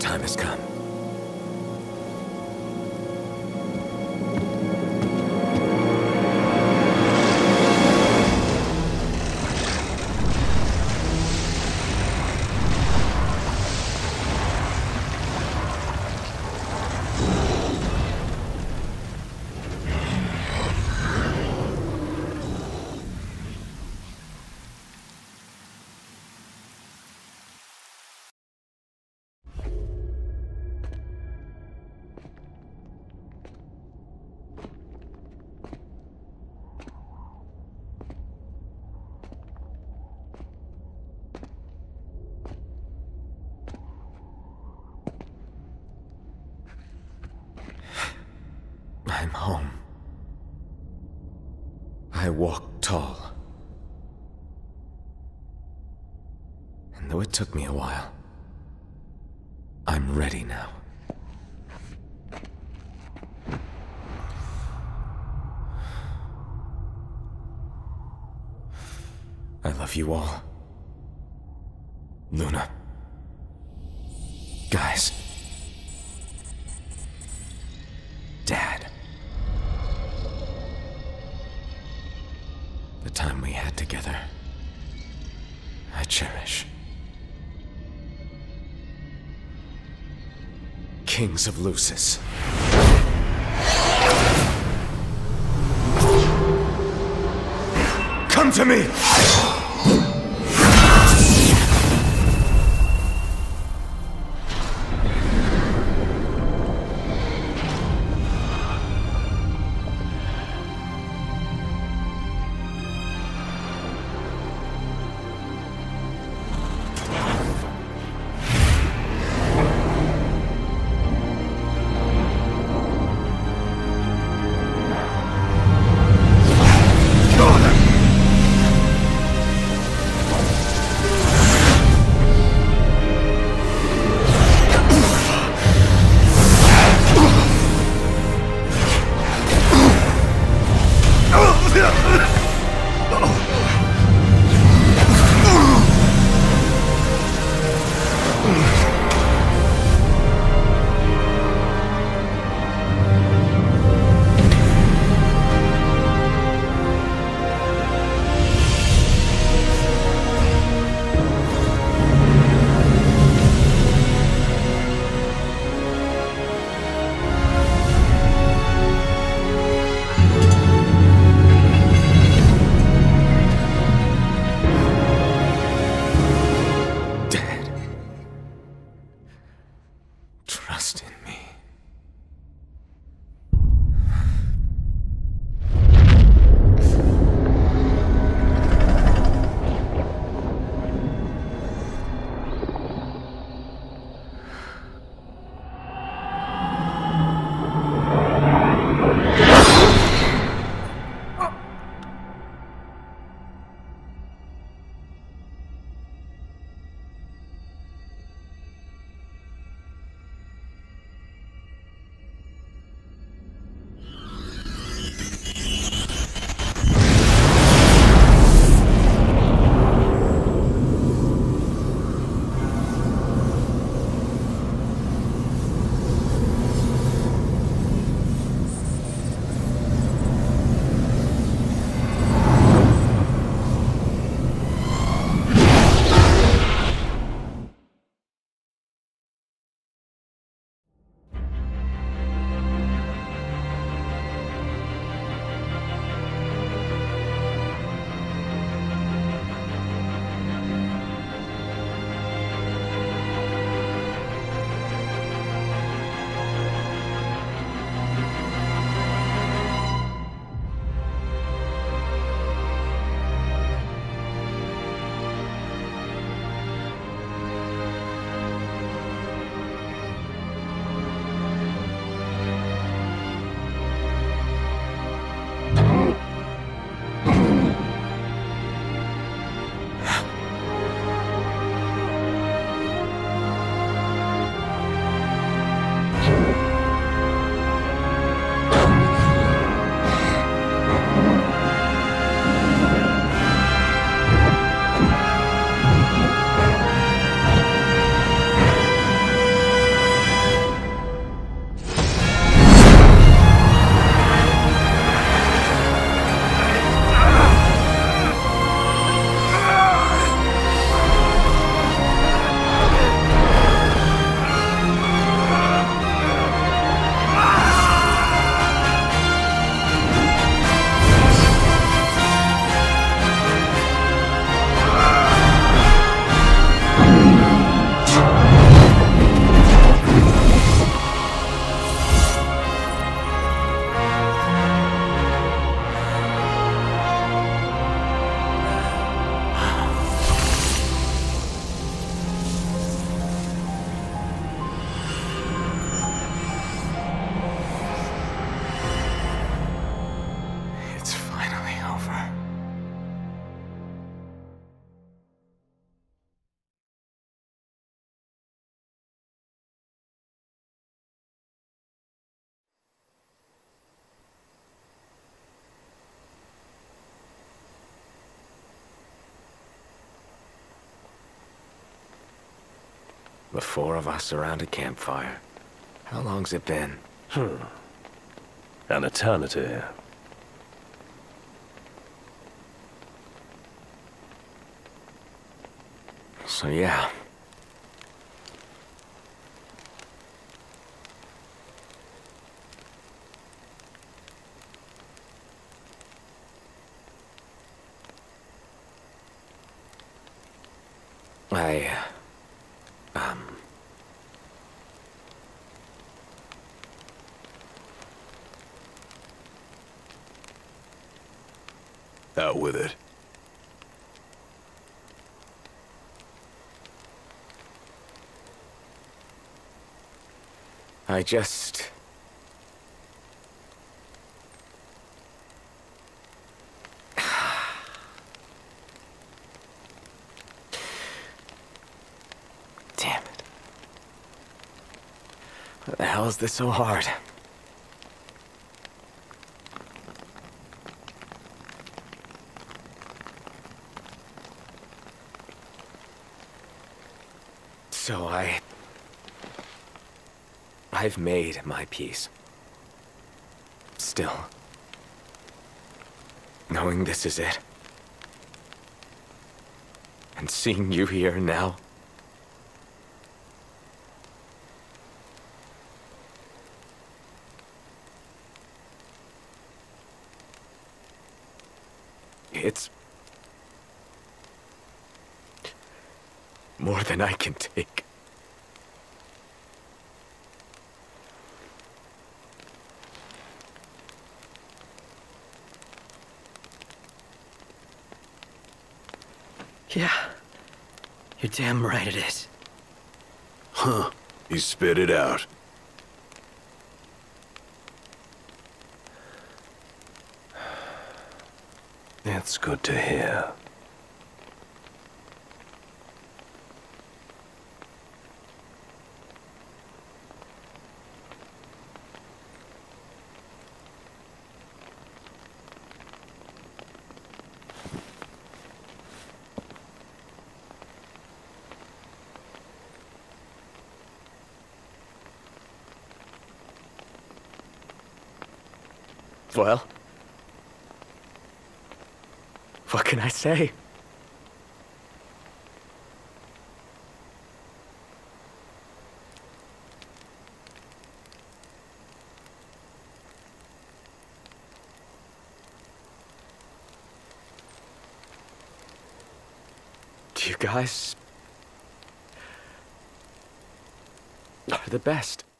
time has come. I'm home. I walk tall. And though it took me a while, I'm ready now. I love you all. Luna. Guys. Dad. The time we had together, I cherish. Kings of Lucis. Come to me! Trust in me. The four of us around a campfire. How long's it been? An eternity. So yeah. Out with it. I just... Damn it. Why the hell is this so hard? So I've made my peace. Still, knowing this is it, and seeing you here now, it's more than I can take. Yeah. You're damn right it is. Huh. You spit it out. It's good to hear. Well, what can I say? You guys are the best.